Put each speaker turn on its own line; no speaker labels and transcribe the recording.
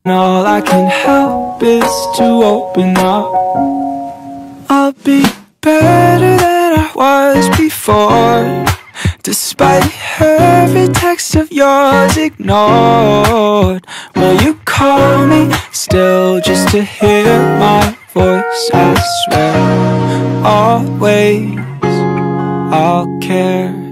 All I can help is to open up. I'll be better than I was before, despite every text of yours ignored. Will you call me still just to hear my voice? I swear, always I'll care.